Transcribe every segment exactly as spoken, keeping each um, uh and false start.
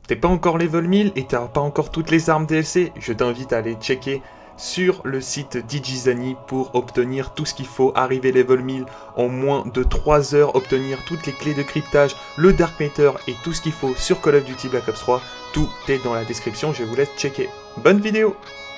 t'es pas encore level mille et t'as pas encore toutes les armes D L C, je t'invite à aller checker sur le site Digizani pour obtenir tout ce qu'il faut, arriver level mille en moins de trois heures, obtenir toutes les clés de cryptage, le Dark Matter et tout ce qu'il faut sur Call of Duty Black Ops trois. Tout est dans la description, je vous laisse checker. Bonne vidéo!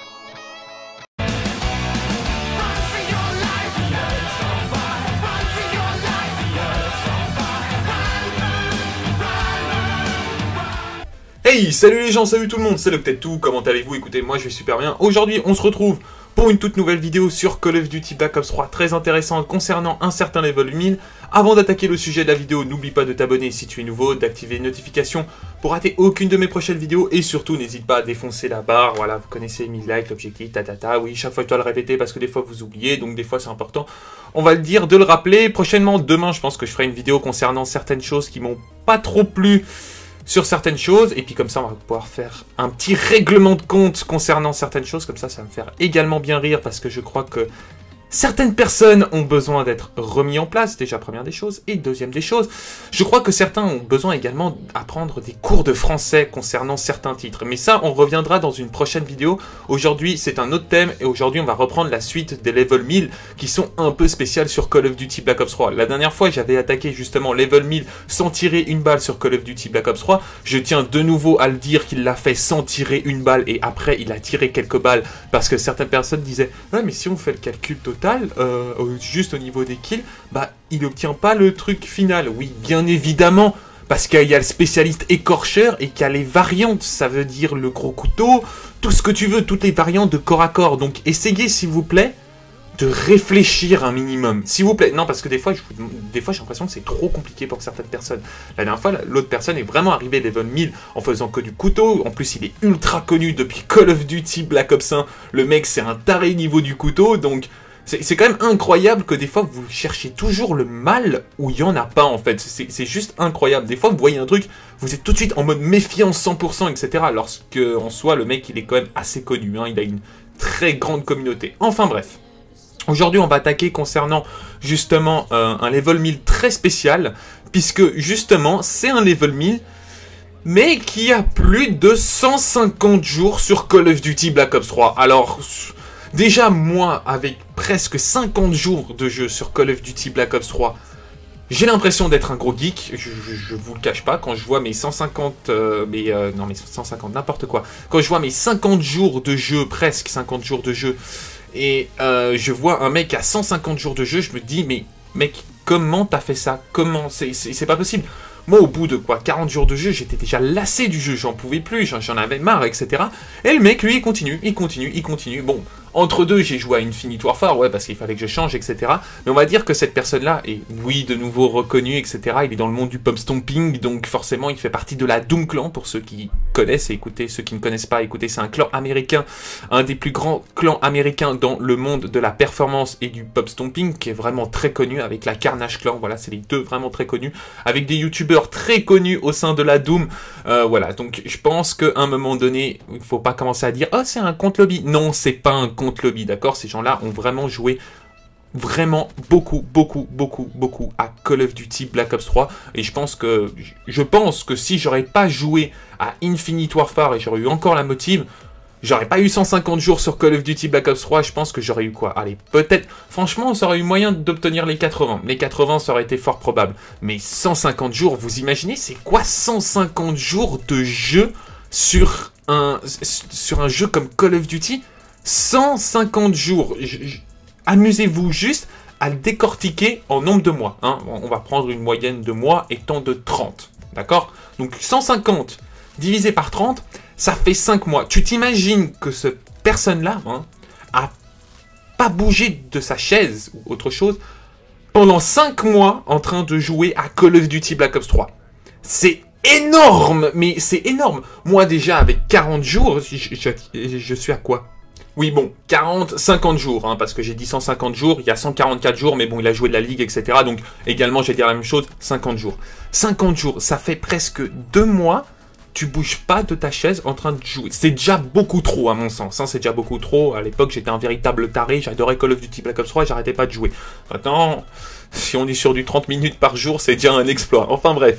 Hey, salut les gens, salut tout le monde, c'est Loctetou, comment allez-vous? Écoutez, moi je vais super bien. Aujourd'hui, on se retrouve pour une toute nouvelle vidéo sur Call of Duty Black Ops trois, très intéressante concernant un certain level mille. Avant d'attaquer le sujet de la vidéo, n'oublie pas de t'abonner si tu es nouveau, d'activer les notifications pour rater aucune de mes prochaines vidéos, et surtout n'hésite pas à défoncer la barre. Voilà, vous connaissez mille likes, l'objectif, ta ta ta. Oui, chaque fois je dois le répéter parce que des fois vous oubliez, donc des fois c'est important. On va le dire, de le rappeler. Prochainement, demain, je pense que je ferai une vidéo concernant certaines choses qui m'ont pas trop plu sur certaines choses, et puis comme ça on va pouvoir faire un petit règlement de compte concernant certaines choses, comme ça ça va me faire également bien rire, parce que je crois que certaines personnes ont besoin d'être remis en place, déjà première des choses, et deuxième des choses, je crois que certains ont besoin également d'apprendre des cours de français concernant certains titres, mais ça on reviendra dans une prochaine vidéo. Aujourd'hui c'est un autre thème, et aujourd'hui on va reprendre la suite des level mille qui sont un peu spéciales sur Call of Duty Black Ops trois. La dernière fois j'avais attaqué justement level mille sans tirer une balle sur Call of Duty Black Ops trois, je tiens de nouveau à le dire qu'il l'a fait sans tirer une balle, et après il a tiré quelques balles, parce que certaines personnes disaient « Ouais mais si on fait le calcul total, Euh, juste au niveau des kills, bah il obtient pas le truc final. » Oui, bien évidemment, parce qu'il y a le spécialiste écorcheur et qu'il y a les variantes, ça veut dire le gros couteau, tout ce que tu veux, toutes les variantes de corps à corps. Donc essayez s'il vous plaît de réfléchir un minimum, s'il vous plaît. Non, parce que des fois, je, des fois j'ai l'impression que c'est trop compliqué pour certaines personnes. La dernière fois, l'autre personne est vraiment arrivée level mille en faisant que du couteau. En plus, il est ultra connu depuis Call of Duty Black Ops un. Le mec, c'est un taré niveau du couteau, donc c'est quand même incroyable que des fois vous cherchez toujours le mal où il n'y en a pas en fait. C'est juste incroyable. Des fois vous voyez un truc, vous êtes tout de suite en mode méfiance cent pour cent, et cetera. Lorsque en soi le mec il est quand même assez connu, hein, il a une très grande communauté. Enfin bref. Aujourd'hui on va attaquer concernant justement euh, un level mille très spécial, puisque justement c'est un level mille mais qui a plus de cent cinquante jours sur Call of Duty Black Ops trois. Alors déjà, moi, avec presque cinquante jours de jeu sur Call of Duty Black Ops trois, j'ai l'impression d'être un gros geek, je, je, je vous le cache pas. Quand je vois mes cent cinquante, euh, mais euh, non mais cent cinquante, n'importe quoi, quand je vois mes cinquante jours de jeu, presque cinquante jours de jeu, et euh, je vois un mec à cent cinquante jours de jeu, je me dis, mais mec, comment t'as fait ça? Comment? C'est pas possible. Moi, au bout de quoi, quarante jours de jeu, j'étais déjà lassé du jeu, j'en pouvais plus, j'en avais marre, et cetera. Et le mec, lui, il continue, il continue, il continue. Bon, entre deux, j'ai joué à Infinite Warfare, ouais, parce qu'il fallait que je change, et cetera. Mais on va dire que cette personne-là est, oui, de nouveau reconnue, et cetera. Il est dans le monde du pub stomping, donc forcément, il fait partie de la Doom Clan, pour ceux qui connaissent, et écoutez, ceux qui ne connaissent pas, écoutez, c'est un clan américain, un des plus grands clans américains dans le monde de la performance et du pub stomping, qui est vraiment très connu, avec la Carnage Clan, voilà, c'est les deux vraiment très connus, avec des youtubeurs très connus au sein de la Doom, euh, voilà, donc je pense qu'à un moment donné, il faut pas commencer à dire « Oh, c'est un compte lobby ». Non, c'est pas un compte lobby, d'accord? Ces gens-là ont vraiment joué vraiment beaucoup, beaucoup, beaucoup, beaucoup à Call of Duty Black Ops trois, et je pense que, je pense que si j'aurais pas joué à Infinite Warfare et j'aurais eu encore la motive, j'aurais pas eu cent cinquante jours sur Call of Duty Black Ops trois, je pense que j'aurais eu quoi? Allez, peut-être, franchement, ça aurait eu moyen d'obtenir les quatre-vingts. Les quatre-vingts, ça aurait été fort probable. Mais cent cinquante jours, vous imaginez, c'est quoi cent cinquante jours de jeu sur un, sur un jeu comme Call of Duty? cent cinquante jours. Amusez-vous juste à le décortiquer en nombre de mois, hein. On va prendre une moyenne de mois étant de trente, d'accord? Donc cent cinquante divisé par trente, ça fait cinq mois. Tu t'imagines que cette personne-là, hein, a pas bougé de sa chaise ou autre chose pendant cinq mois en train de jouer à Call of Duty Black Ops trois. C'est énorme, mais c'est énorme. Moi déjà avec quarante jours, je, je, je suis à quoi? Oui bon, quarante, cinquante jours, hein, parce que j'ai dit cent cinquante jours, il y a cent quarante-quatre jours, mais bon, il a joué de la Ligue, et cetera. Donc également, j'ai dit la même chose, cinquante jours. cinquante jours, ça fait presque deux mois, tu bouges pas de ta chaise en train de jouer. C'est déjà beaucoup trop, à mon sens, hein, c'est déjà beaucoup trop. À l'époque, j'étais un véritable taré, j'adorais Call of Duty Black Ops trois, j'arrêtais pas de jouer. Maintenant, si on est sur du trente minutes par jour, c'est déjà un exploit. Enfin bref.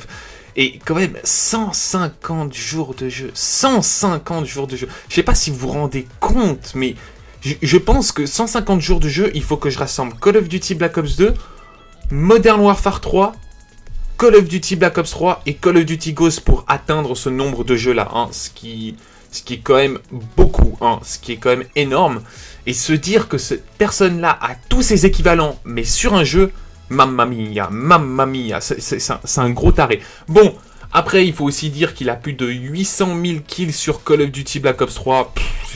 Et quand même, cent cinquante jours de jeu. cent cinquante jours de jeu. Je sais pas si vous vous rendez compte, mais je, je pense que cent cinquante jours de jeu, il faut que je rassemble Call of Duty Black Ops deux, Modern Warfare trois, Call of Duty Black Ops trois et Call of Duty Ghosts pour atteindre ce nombre de jeux-là. Hein, ce, qui, ce qui est quand même beaucoup, hein, ce qui est quand même énorme. Et se dire que cette personne-là a tous ses équivalents, mais sur un jeu, mamma mia, mamma mia, c'est un, un gros taré. Bon, après, il faut aussi dire qu'il a plus de huit cent mille kills sur Call of Duty Black Ops trois.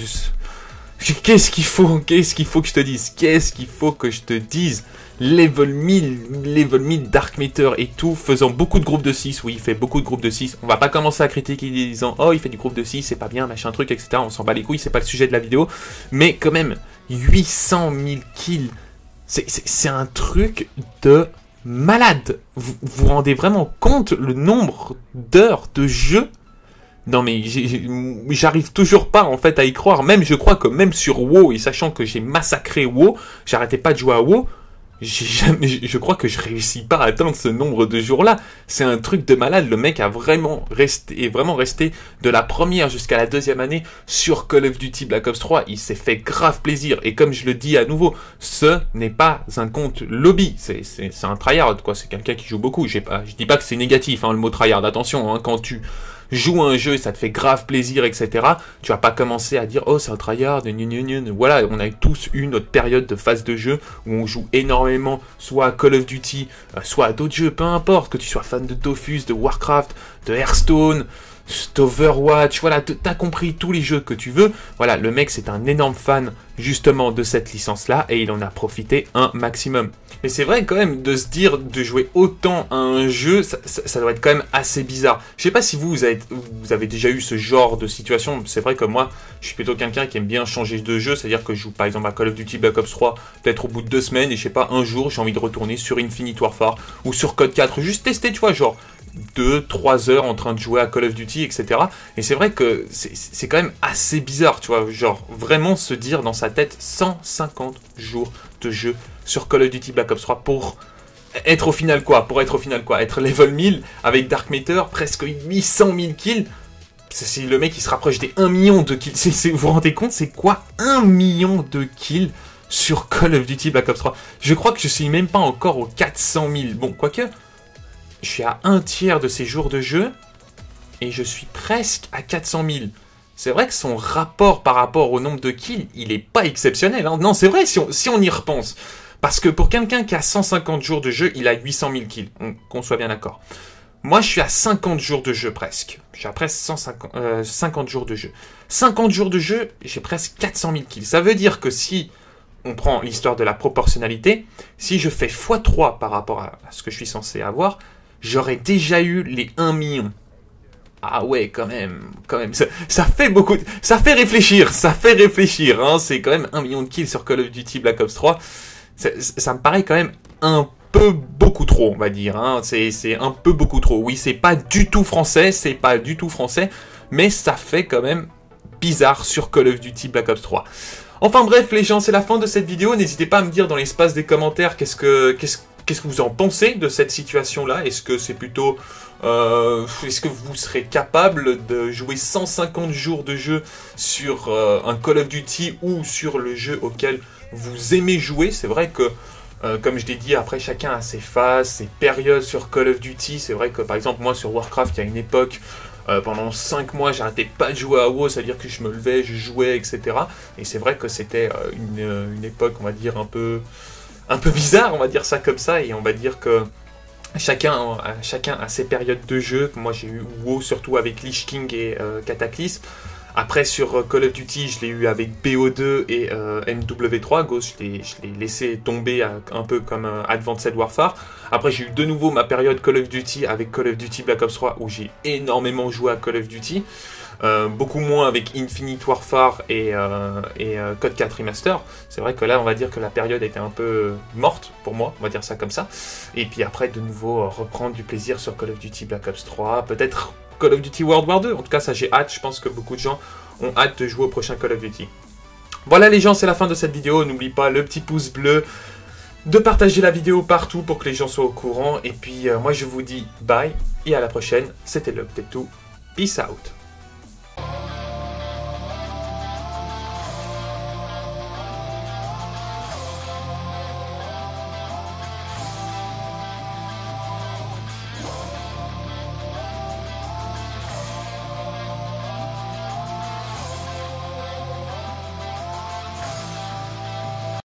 Qu'est-ce qu'il faut, qu'est-ce qu'il faut que je te dise Qu'est-ce qu'il faut que je te dise Level mille, level mille Dark Matter et tout, faisant beaucoup de groupes de six. Oui, il fait beaucoup de groupes de six. On va pas commencer à critiquer en disant « Oh, il fait du groupe de six, c'est pas bien, machin truc, et cetera » On s'en bat les couilles, c'est pas le sujet de la vidéo. Mais quand même, huit cent mille kills, c'est un truc de malade. Vous vous rendez vraiment compte le nombre d'heures de jeu? Non mais j'arrive toujours pas en fait à y croire. Même je crois que même sur WoW, et sachant que j'ai massacré WoW, j'arrêtais pas de jouer à WoW, jamais, je crois que je réussis pas à atteindre ce nombre de jours-là. C'est un truc de malade. Le mec a vraiment resté, est vraiment resté de la première jusqu'à la deuxième année sur Call of Duty Black Ops trois. Il s'est fait grave plaisir. Et comme je le dis à nouveau, ce n'est pas un compte lobby. C'est un tryhard, quoi. C'est quelqu'un qui joue beaucoup. Pas, je dis pas que c'est négatif, hein, le mot tryhard. Attention, hein, quand tu joue à un jeu et ça te fait grave plaisir, et cetera. Tu vas pas commencer à dire « Oh, c'est un tryhard, gna gna gna. » Voilà, on a tous eu notre période de phase de jeu où on joue énormément, soit à Call of Duty, soit à d'autres jeux, peu importe, que tu sois fan de Dofus, de Warcraft, de Hearthstone, d'Overwatch, voilà, t'as compris tous les jeux que tu veux. Voilà, le mec, c'est un énorme fan, justement, de cette licence-là, et il en a profité un maximum. Mais c'est vrai, quand même, de se dire de jouer autant à un jeu, ça, ça, ça doit être quand même assez bizarre. Je sais pas si vous, vous avez, vous avez déjà eu ce genre de situation. C'est vrai que moi, je suis plutôt quelqu'un qui aime bien changer de jeu, c'est-à-dire que je joue, par exemple, à Call of Duty Black Ops trois, peut-être au bout de deux semaines, et je sais pas, un jour, j'ai envie de retourner sur Infinite Warfare, ou sur Code quatre, juste tester, tu vois, genre deux trois heures en train de jouer à Call of Duty, et cetera. Et c'est vrai que c'est quand même assez bizarre, tu vois, genre vraiment se dire dans sa tête cent cinquante jours de jeu sur Call of Duty Black Ops trois pour être au final quoi Pour être au final quoi Être level mille avec Dark Matter, presque huit cent mille kills. C'est le mec qui se rapproche des un million de kills. C est, c est, vous vous rendez compte, c'est quoi un million de kills sur Call of Duty Black Ops trois? Je crois que je suis même pas encore aux quatre cent mille. Bon, quoique, je suis à un tiers de ces jours de jeu et je suis presque à quatre cent mille. C'est vrai que son rapport par rapport au nombre de kills, il est pas exceptionnel. Hein. Non, c'est vrai si on, si on y repense. Parce que pour quelqu'un qui a cent cinquante jours de jeu, il a huit cent mille kills. Qu'on soit bien d'accord. Moi, je suis à cinquante jours de jeu presque. J'ai presque cent cinquante, euh, cinquante jours de jeu. cinquante jours de jeu, j'ai presque quatre cent mille kills. Ça veut dire que si on prend l'histoire de la proportionnalité, si je fais fois trois par rapport à ce que je suis censé avoir, j'aurais déjà eu les un million. Ah ouais, quand même, quand même, ça, ça fait beaucoup, de, ça fait réfléchir, ça fait réfléchir, hein, c'est quand même un million de kills sur Call of Duty Black Ops trois, ça, ça me paraît quand même un peu beaucoup trop, on va dire, hein, c'est un peu beaucoup trop, oui, c'est pas du tout français, c'est pas du tout français, mais ça fait quand même bizarre sur Call of Duty Black Ops trois. Enfin bref, les gens, c'est la fin de cette vidéo, n'hésitez pas à me dire dans l'espace des commentaires qu'est-ce que, qu'est-ce Qu'est-ce que vous en pensez de cette situation-là? Est-ce que c'est plutôt... Euh, Est-ce que vous serez capable de jouer cent cinquante jours de jeu sur euh, un Call of Duty ou sur le jeu auquel vous aimez jouer? C'est vrai que, euh, comme je l'ai dit, après chacun a ses phases, ses périodes sur Call of Duty. C'est vrai que par exemple, moi sur Warcraft, il y a une époque... Euh, pendant cinq mois, j'arrêtais pas de jouer à WoW, c'est-à-dire que je me levais, je jouais, et cetera. Et c'est vrai que c'était euh, une, une époque, on va dire, un peu... un peu bizarre, on va dire ça comme ça, et on va dire que chacun, chacun a ses périodes de jeu. Moi j'ai eu WoW surtout avec Lich King et euh, Cataclysme. Après sur Call of Duty, je l'ai eu avec B O deux et euh, M W trois, Ghost, je l'ai laissé tomber à, un peu comme euh, Advanced Warfare. Après j'ai eu de nouveau ma période Call of Duty avec Call of Duty Black Ops trois où j'ai énormément joué à Call of Duty. Euh, beaucoup moins avec Infinite Warfare et, euh, et euh, Code quatre Remaster. C'est vrai que là, on va dire que la période était un peu morte pour moi, on va dire ça comme ça. Et puis après, de nouveau, euh, reprendre du plaisir sur Call of Duty Black Ops trois, peut-être Call of Duty World War deux. En tout cas, ça j'ai hâte, je pense que beaucoup de gens ont hâte de jouer au prochain Call of Duty. Voilà les gens, c'est la fin de cette vidéo. N'oublie pas le petit pouce bleu, de partager la vidéo partout pour que les gens soient au courant. Et puis euh, moi je vous dis bye et à la prochaine. C'était l'Update deux. Peace out.